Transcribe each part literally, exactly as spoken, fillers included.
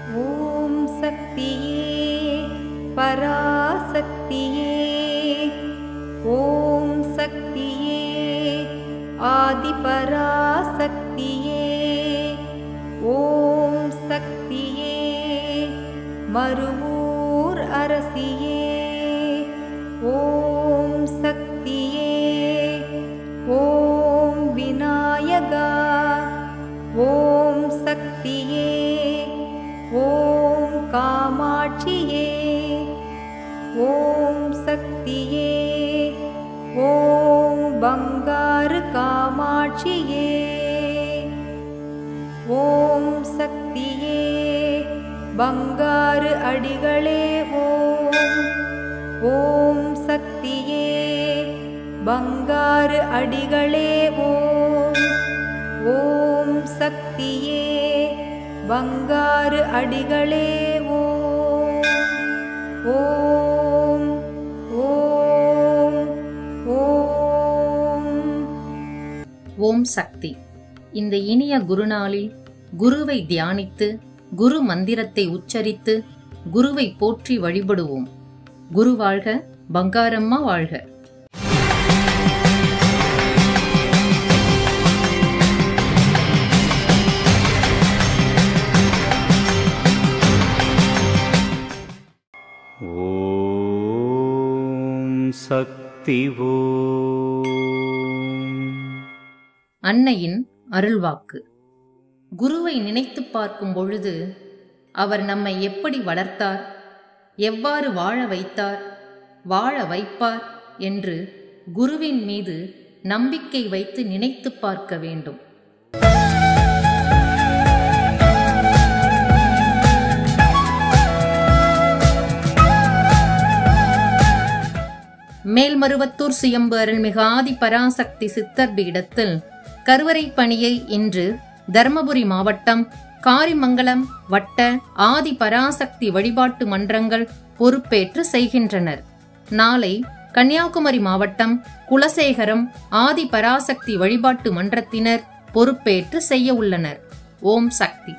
ஓம் சக்தியே பராசக்தியே, ஓம் சக்தியே ஆதிபராசக்தியே, ஓம் சக்தியே மருவூர் அரசியே, ஓம் சக்தியே ஓம் விநாயகா, ஓம் சக்தியே ஓம் காமாட்சியே, ஓம் சக்தியே ஓம் பங்காரு காமாட்சியே, ஓம் சக்தியே பங்காரு அடிகளே ஓம், ஓம் சக்தியே பங்காரு அடிகளே ஓம், ஓம் சக்தியே பங்காரு அடிகளே ஓம், ஓம் ஓம் ஓம். ஓம் சக்தி. இந்த இனிய குருநாளில் குருவை தியானித்து குரு மந்திரத்தை உச்சரித்து குருவை போற்றி வழிபடுவோம். குரு வாழ்க, பங்காரம்மா வாழ்க. ஓம் சக்தி. ஓம். அன்னையின் அருள்வாக்கு. குருவை நினைத்து பார்க்கும் பொழுது அவர் நம்மை எப்படி வளர்த்தார், எவ்வாறு வாழ வைத்தார், வாழ வைப்பார் என்று குருவின் மீது நம்பிக்கை வைத்து நினைத்து பார்க்க வேண்டும். மேல்மருவத்தூர் சுயம்பு அருள்மிகு ஆதி பராசக்தி சித்தர் பீடத்தில் கருவறை பணியை இன்று தர்மபுரி மாவட்டம் காரிமங்கலம் வட்ட ஆதி பராசக்தி வழிபாட்டு மன்றங்கள் பொறுப்பேற்று செய்கின்றனர். நாளை கன்னியாகுமரி மாவட்டம் குலசேகரம் ஆதி பராசக்தி வழிபாட்டு மன்றத்தினர் பொறுப்பேற்று செய்ய உள்ளனர். ஓம் சக்தி.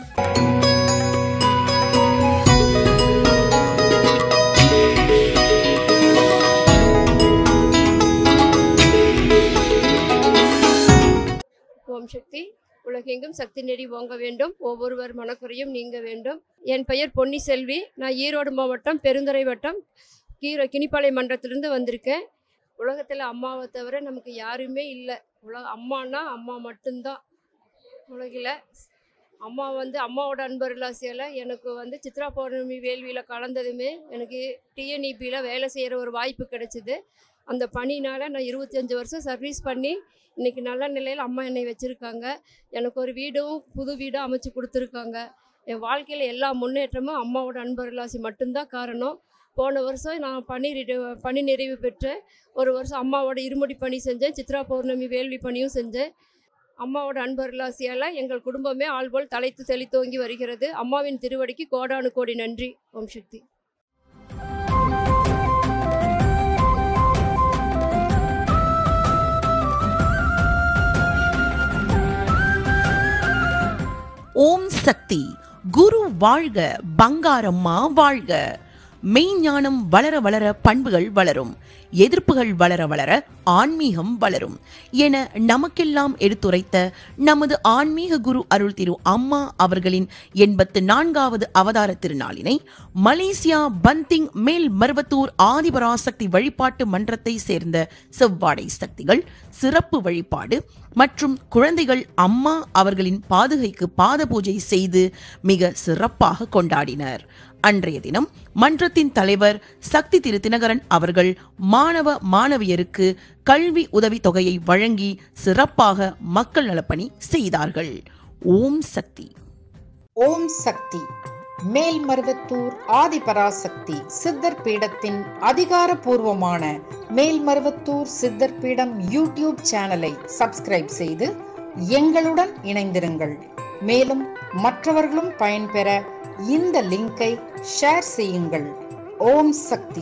ஓம் சக்தி. உலகெங்கும் சக்தி நெறி ஓங்க வேண்டும், ஒவ்வொருவர் மனக்குறையும் நீங்க வேண்டும். என் பெயர் பொன்னி செல்வி. நான் ஈரோடு மாவட்டம் பெருந்துறை வட்டம் கீர கினிப்பாளையம் மன்றத்திலிருந்து வந்திருக்கேன். உலகத்தில் அம்மாவை தவிர நமக்கு யாருமே இல்லை. உலக அம்மானா அம்மா மட்டும்தான் உலகில். அம்மா வந்து அம்மாவோட அன்பருளாசியால் எனக்கு வந்து சித்ரா பௌர்ணமி வேள்வியில் கலந்ததுமே எனக்கு டிஎன்இபியில் வேலை செய்கிற ஒரு வாய்ப்பு கிடைச்சிது. அந்த பணினால் நான் இருபத்தி அஞ்சு வருஷம் சர்வீஸ் பண்ணி இன்றைக்கி நல்ல நிலையில் அம்மா என்னை வச்சுருக்காங்க. எனக்கு ஒரு வீடும் புது வீடும் அமைச்சு கொடுத்துருக்காங்க. என் வாழ்க்கையில் எல்லா முன்னேற்றமும் அம்மாவோட அன்பருளாசி மட்டும்தான் காரணம். போன வருஷம் நான் பணி பணி நிறைவு பெற்றேன். ஒரு வருஷம் அம்மாவோட இருமுடி பணி செஞ்சேன், சித்ரா பௌர்ணமி வேள்வி பணியும் செஞ்சேன். அம்மாவோட அன்பருளாசியால் எங்கள் குடும்பமே ஆள்போல் தலைத்து செழித்தோங்கி வருகிறது. அம்மாவின் திருவடிக்கு கோடானு கோடி நன்றி. ஓம் சக்தி. ஓம் சக்தி. குரு வாழ்க, பங்காரம்மா வாழ்க. மெய்ஞானம் வளர வளர பண்புகள் வளரும், எதிர்ப்புகள் வளர வளர ஆன்மீகம் வளரும் என நமக்கெல்லாம் எடுத்துரைத்த நமது ஆன்மீக குரு அருள் திரு அம்மா அவர்களின் எண்பத்து நான்காவது அவதார திருநாளினை மலேசியா பந்திங் மேல் மருவத்தூர் ஆதிபராசக்தி வழிபாட்டு மன்றத்தை சேர்ந்த செவ்வாடை சக்திகள் சிறப்பு வழிபாடு மற்றும் குழந்தைகள் அம்மா அவர்களின் பாதுகைக்கு பாத பூஜை செய்து மிக சிறப்பாக கொண்டாடினர். அன்றைய தினம் மன்றத்தின் தலைவர் சக்தி திரு தினகரன் அவர்கள் மாணவ மாணவியருக்கு கல்வி உதவி தொகையை வழங்கி சிறப்பாக மக்கள் நலப்பணி செய்தார்கள். ஓம் சக்தி. ஓம் சக்தி. மேல்மருவத்தூர் ஆதிபராசக்தி சித்தர் பீடத்தின் அதிகாரப்பூர்வமான மேல்மருவத்தூர் சித்தர் பீடம் யூடியூப் சேனலை சப்ஸ்கிரைப் செய்து எங்களுடன் இணைந்திருங்கள். மேலும் மற்றவர்களும் பயன்பெற இந்த லிங்கை ஷேர் செய்யுங்கள். ஓம் சக்தி.